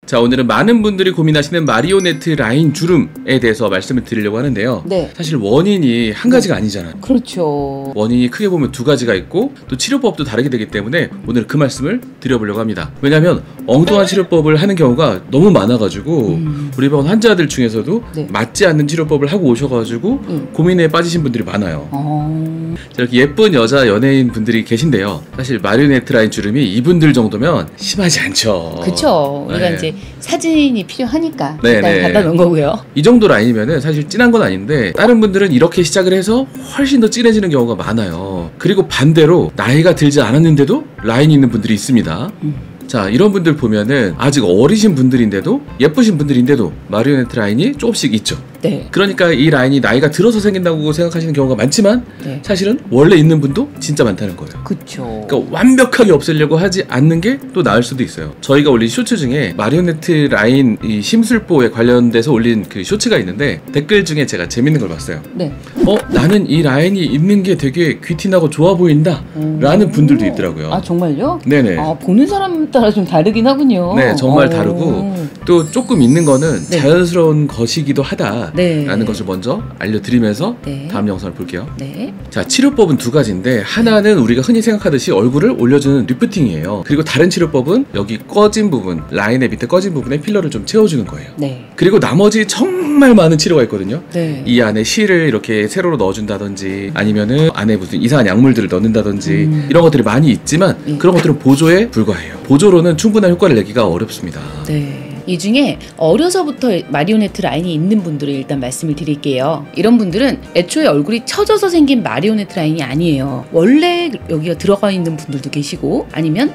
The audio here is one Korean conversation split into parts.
자, 오늘은 많은 분들이 고민하시는 마리오네트 라인 주름에 대해서 말씀을 드리려고 하는데요. 네. 사실 원인이 한 가지가 아니잖아요. 그렇죠. 원인이 크게 보면 두 가지가 있고 또 치료법도 다르게 되기 때문에 오늘 그 말씀을 드려보려고 합니다. 왜냐하면 엉뚱한 치료법을 하는 경우가 너무 많아가지고 우리 병원 환자들 중에서도 네. 맞지 않는 치료법을 하고 오셔가지고 고민에 빠지신 분들이 많아요. 자, 이렇게 예쁜 여자 연예인 분들이 계신데요. 사실 마리오네트 라인 주름이 이분들 정도면 심하지 않죠. 그쵸. 우리가 네. 이제 사진이 필요하니까 네, 일단 네. 갖다 놓은 거고요. 이 정도 라인이면은 사실 진한 건 아닌데 다른 분들은 이렇게 시작을 해서 훨씬 더 진해지는 경우가 많아요. 그리고 반대로 나이가 들지 않았는데도 라인이 있는 분들이 있습니다. 자, 이런 분들 보면은 아직 어리신 분들인데도 예쁘신 분들인데도 마리오네트 라인이 조금씩 있죠. 네. 그러니까 이 라인이 나이가 들어서 생긴다고 생각하시는 경우가 많지만 네. 사실은 원래 있는 분도 진짜 많다는 거예요. 그쵸. 그러니까 완벽하게 없애려고 하지 않는 게 또 나을 수도 있어요. 저희가 올린 쇼츠 중에 마리오네트 라인 이 심술보에 관련돼서 올린 그 쇼츠가 있는데 댓글 중에 제가 재밌는 걸 봤어요. 네. 나는 이 라인이 있는 게 되게 귀티나고 좋아 보인다 라는 분들도 있더라고요. 아, 정말요? 네네. 아, 보는 사람 따라 좀 다르긴 하군요. 네, 정말 다르고 또 조금 있는 거는 네. 자연스러운 것이기도 하다 네. 라는 것을 먼저 알려드리면서 네. 다음 영상을 볼게요. 네. 자, 치료법은 두 가지인데 하나는 우리가 흔히 생각하듯이 얼굴을 올려주는 리프팅이에요. 그리고 다른 치료법은 여기 꺼진 부분, 라인의 밑에 꺼진 부분에 필러를 좀 채워주는 거예요. 네. 그리고 나머지 정말 많은 치료가 있거든요. 네. 이 안에 실을 이렇게 세로로 넣어준다든지 아니면은 안에 무슨 이상한 약물들을 넣는다든지 이런 것들이 많이 있지만 그런 것들은 보조에 불과해요. 보조로는 충분한 효과를 내기가 어렵습니다. 네. 이 중에 어려서부터 마리오네트 라인이 있는 분들을 일단 말씀을 드릴게요. 이런 분들은 애초에 얼굴이 처져서 생긴 마리오네트 라인이 아니에요. 원래 여기가 들어가 있는 분들도 계시고 아니면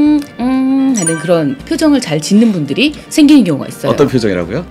하는 그런 표정을 잘 짓는 분들이 생기는 경우가 있어요. 어떤 표정이라고요?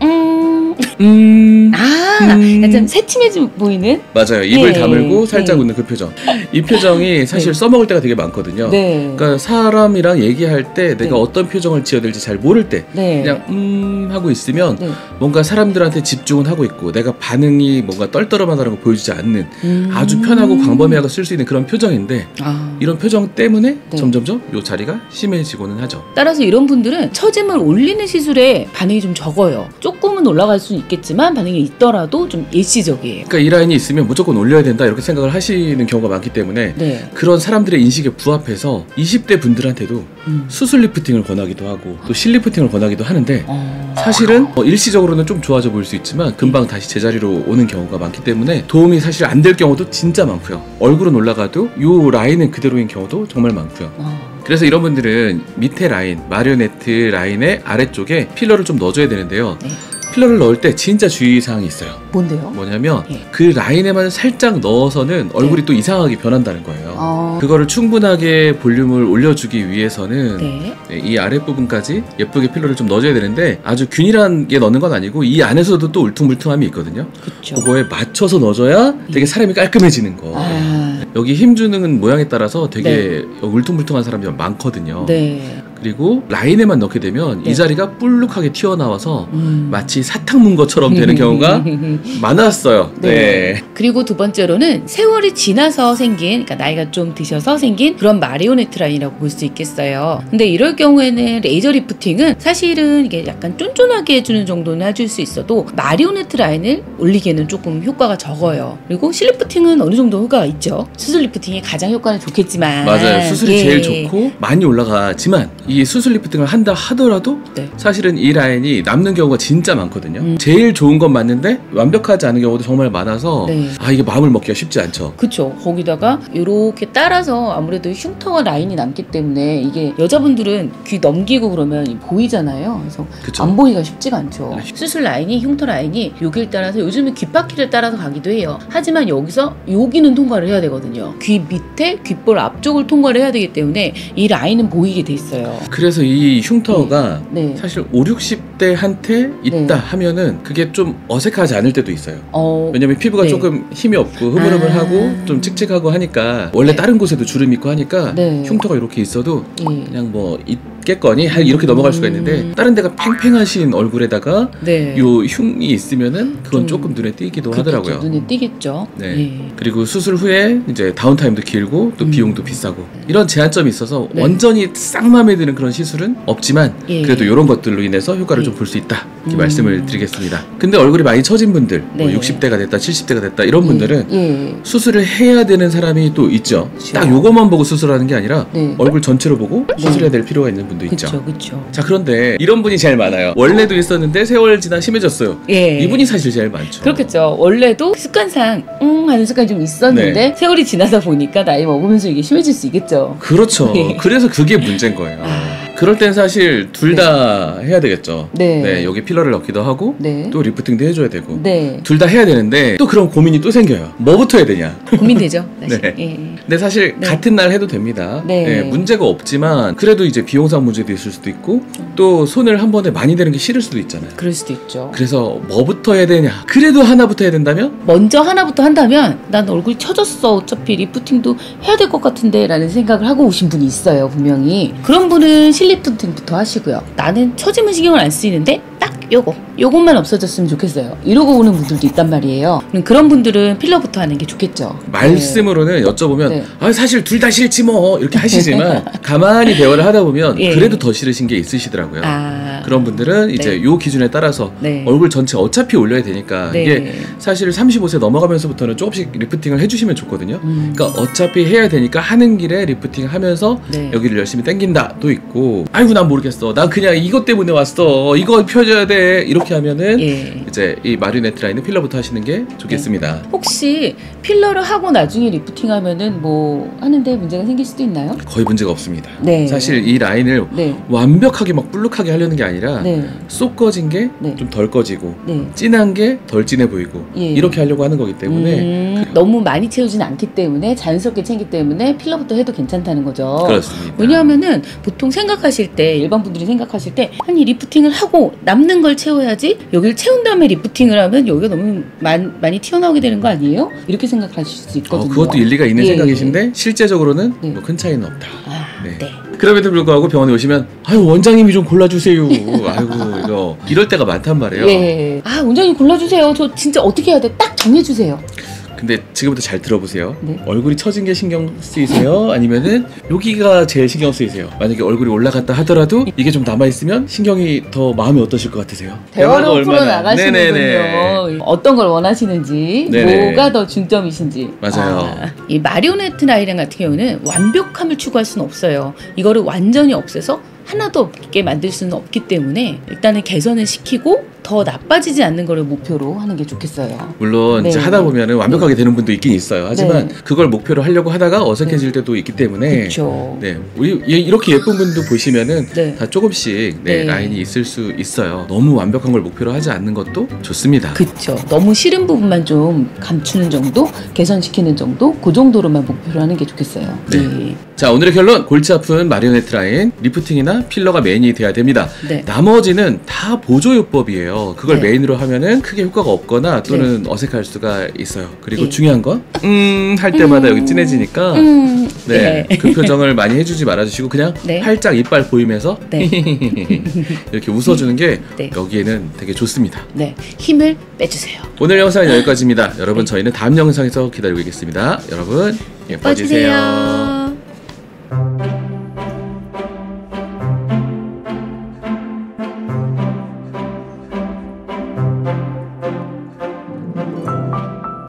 약간 새침해져 보이는? 맞아요. 입을 네. 다물고 살짝 네. 웃는 그 표정. 이 표정이 사실 써먹을 때가 되게 많거든요. 네. 그러니까 사람이랑 얘기할 때 내가 네. 어떤 표정을 지어야 될지 잘 모를 때 네. 그냥 하고 있으면 네. 뭔가 사람들한테 집중은 하고 있고 내가 반응이 뭔가 떨떠름하다는 걸 보여주지 않는 아주 편하고 광범위하게 쓸 수 있는 그런 표정인데 이런 표정 때문에 네. 점점점 이 자리가 심해지고는 하죠. 따라서 이런 분들은 처짐을 올리는 시술에 반응이 좀 적어요. 조금은 올라갈 수는 있겠지만 반응이 있더라도 좀 일시적이에요. 그러니까 이 라인이 있으면 무조건 올려야 된다 이렇게 생각을 하시는 경우가 많기 때문에 네. 그런 사람들의 인식에 부합해서 20대 분들한테도 수술 리프팅을 권하기도 하고 또 실리프팅을 권하기도 하는데 사실은 일시적으로는 좀 좋아져 보일 수 있지만 금방 다시 제자리로 오는 경우가 많기 때문에 도움이 사실 안 될 경우도 진짜 많고요. 얼굴은 올라가도 이 라인은 그대로인 경우도 정말 많고요. 그래서 이런 분들은 밑에 라인, 마리오네트 라인의 아래쪽에 필러를 좀 넣어줘야 되는데요. 네. 필러를 넣을 때 진짜 주의사항이 있어요. 뭔데요? 뭐냐면 예. 그 라인에만 살짝 넣어서는 얼굴이 또 이상하게 변한다는 거예요. 네. 그거를 충분하게 볼륨을 올려주기 위해서는 네. 이 아랫부분까지 예쁘게 필러를 좀 넣어줘야 되는데 아주 균일한 게 넣는 건 아니고 이 안에서도 또 울퉁불퉁함이 있거든요. 그쵸. 그거에 맞춰서 넣어줘야 되게 사람이 깔끔해지는 거. 여기 힘주는 모양에 따라서 되게 울퉁불퉁한 사람이 많거든요. 네. 그리고 라인에만 넣게 되면 네. 이 자리가 뿔룩하게 튀어나와서 마치 사탕 문 것처럼 되는 경우가 많았어요. 네. 그리고 두 번째로는 세월이 지나서 생긴, 그러니까 나이가 좀 드셔서 생긴 그런 마리오네트 라인이라고 볼 수 있겠어요. 근데 이럴 경우에는 레이저 리프팅은 사실은 이게 약간 쫀쫀하게 해주는 정도는 해줄 수 있어도 마리오네트 라인을 올리기에는 조금 효과가 적어요. 그리고 실리프팅은 어느 정도 효과가 있죠. 수술 리프팅이 가장 효과는 좋겠지만 맞아요. 수술이 제일 좋고 많이 올라가지만 이 수술 리프팅을 한다 하더라도 네. 사실은 이 라인이 남는 경우가 진짜 많거든요. 제일 좋은 건 맞는데 완벽하지 않은 경우도 정말 많아서 네. 이게 마음을 먹기가 쉽지 않죠. 그쵸. 거기다가 이렇게 따라서 아무래도 흉터가 라인이 남기 때문에 이게 여자분들은 귀 넘기고 그러면 보이잖아요. 그래서 그쵸. 안 보기가 쉽지가 않죠. 네. 수술 라인이, 흉터 라인이 여기를 따라서 요즘은 귓바퀴를 따라서 가기도 해요. 하지만 여기서 여기는 통과를 해야 되거든요. 귀 밑에 귓볼 앞쪽을 통과를 해야 되기 때문에 이 라인은 보이게 돼 있어요. 그래서 이 흉터가 네. 사실 5, 60대한테 있다 네. 하면은 그게 좀 어색하지 않을 때도 있어요. 왜냐면 피부가 네. 조금 힘이 없고 흐물흐물하고 좀 칙칙하고 하니까 원래 네. 다른 곳에도 주름 있고 하니까 네. 흉터가 이렇게 있어도 예. 그냥 뭐 없겠거니 이렇게 넘어갈 수가 있는데 다른 데가 팽팽하신 얼굴에다가 네. 요 흉이 있으면은 그건 조금 눈에 띄기도 하더라고요. 눈에 띄겠죠. 네. 예. 그리고 수술 후에 이제 다운타임도 길고 또 비용도 비싸고 이런 제한점이 있어서 네. 완전히 싹 마음에 드는 그런 시술은 없지만 예. 그래도 이런 것들로 인해서 효과를 예. 좀 볼 수 있다 이렇게 말씀을 드리겠습니다. 근데 얼굴이 많이 처진 분들 네. 뭐 60대가 됐다 70대가 됐다 이런 분들은 예. 수술을 해야 되는 사람이 또 있죠. 그쵸. 딱 요것만 보고 수술하는 게 아니라 네. 얼굴 전체로 보고 수술해야 될 필요가 있는 분도 있죠. 그렇죠. 자, 그런데 이런 분이 제일 많아요. 원래도 있었는데 세월 지나 심해졌어요. 예. 이분이 사실 제일 많죠. 그렇겠죠. 원래도 습관상 하는 습관이 좀 있었는데 네. 세월이 지나다 보니까 나이 먹으면서 이게 심해질 수 있겠죠. 그렇죠. 예. 그래서 그게 문제인 거예요. 그럴 땐 사실 둘 다 해야 되겠죠. 네. 여기 필러를 넣기도 하고 네. 또 리프팅도 해줘야 되고 네. 둘 다 해야 되는데 또 그런 고민이 또 생겨요. 뭐부터 해야 되냐. 고민되죠. 사실. 네. 예. 근데 사실 네. 같은 날 해도 됩니다. 네. 문제가 없지만 그래도 이제 비용상 문제도 있을 수도 있고 또 손을 한 번에 많이 대는 게 싫을 수도 있잖아요. 그럴 수도 있죠. 그래서 뭐부터 해야 되냐. 그래도 하나부터 해야 된다면 먼저 하나부터 한다면 난 얼굴이 처졌어. 어차피 리프팅도 해야 될 것 같은데 라는 생각을 하고 오신 분이 있어요. 분명히. 그런 분은 실리프팅부터 하시고요. 나는 처짐은 신경을 안 쓰이는데 딱 요것만 없어졌으면 좋겠어요. 이러고 오는 분들도 있단 말이에요. 그런 분들은 필러부터 하는 게 좋겠죠. 말씀으로는 여쭤보면 네. 사실 둘 다 싫지 뭐 이렇게 하시지만 가만히 대화를 하다 보면 예. 그래도 더 싫으신 게 있으시더라고요. 아. 그런 분들은 이제 네. 요 기준에 따라서 네. 얼굴 전체 어차피 올려야 되니까 네. 이게 사실 35세 넘어가면서부터는 조금씩 리프팅을 해주시면 좋거든요. 그러니까 어차피 해야 되니까 하는 길에 리프팅 하면서 네. 여기를 열심히 당긴다도 있고 아이고 난 모르겠어. 난 그냥 이것 때문에 왔어. 이거 펴줘야 돼. 이렇게 하면은 예. 이제 이 마리오네트 라인은 필러부터 하시는 게 좋겠습니다. 혹시 필러를 하고 나중에 리프팅 하면은 뭐 하는데 문제가 생길 수도 있나요? 거의 문제가 없습니다. 네. 사실 이 라인을 네. 완벽하게 막 불룩하게 하려는 게 아니라 네. 쏙 꺼진 게 네. 좀 덜 꺼지고 네. 진한 게 덜 진해 보이고 예. 이렇게 하려고 하는 거기 때문에 너무 많이 채우진 않기 때문에 자연스럽게 채우기 때문에 필러부터 해도 괜찮다는 거죠. 그렇습니다. 왜냐하면은 보통 생각하실 때 일반 분들이 생각하실 때 아니 리프팅을 하고 남는 걸 채워야지 여기를 채운 다음에 리프팅을 하면 여기가 너무 많이 튀어나오게 되는 거 아니에요? 이렇게 생각하실 수 있거든요. 그것도 일리가 있는 예. 생각이신데 실제적으로는 네. 뭐 큰 차이는 없다. 아, 네. 네. 그럼에도 불구하고 병원에 오시면 아유 원장님이 좀 골라주세요. 아이고 이거 이럴 때가 많단 말이에요. 예. 아 원장님 골라주세요. 저 진짜 어떻게 해야 돼? 딱 정해주세요. 근데 지금부터 잘 들어보세요. 네. 얼굴이 처진 게 신경 쓰이세요? 아니면은 여기가 제일 신경 쓰이세요? 만약에 얼굴이 올라갔다 하더라도 이게 좀 남아있으면 신경이 더 마음이 어떠실 것 같으세요? 대화로 풀어나가시는군요. 어떤 걸 원하시는지, 네네. 뭐가 더 중점이신지. 맞아요. 이 마리오네트 라인 같은 경우는 완벽함을 추구할 수는 없어요. 이거를 완전히 없애서 하나도 없게 만들 수는 없기 때문에 일단은 개선을 시키고 더 나빠지지 않는 거를 목표로 하는 게 좋겠어요. 물론 네. 이제 하다 보면은 완벽하게 되는 분도 있긴 있어요. 하지만 네. 그걸 목표로 하려고 하다가 어색해질 때도 있기 때문에 그렇죠. 네, 우리 이렇게 예쁜 분도 보시면은 네. 다 조금씩 네. 라인이 있을 수 있어요. 너무 완벽한 걸 목표로 하지 않는 것도 좋습니다. 그렇죠. 너무 싫은 부분만 좀 감추는 정도, 개선시키는 정도, 그 정도로만 목표로 하는 게 좋겠어요. 네. 자, 오늘의 결론 골치 아픈 마리오네트 라인 리프팅이나 필러가 메인이 돼야 됩니다. 네. 나머지는 다 보조요법이에요. 그걸 네. 메인으로 하면은 크게 효과가 없거나 또는 어색할 수가 있어요. 그리고 네. 중요한 건 할 때마다 여기 진해지니까 네, 네. 그 표정을 많이 해주지 말아주시고 그냥 네. 활짝 이빨 보이면서 네. 이렇게 웃어주는 게 네. 여기에는 되게 좋습니다. 네, 힘을 빼주세요. 오늘 영상은 여기까지입니다. 여러분 저희는 다음 영상에서 기다리고 있겠습니다. 여러분 예뻐지세요. 꺼주세요.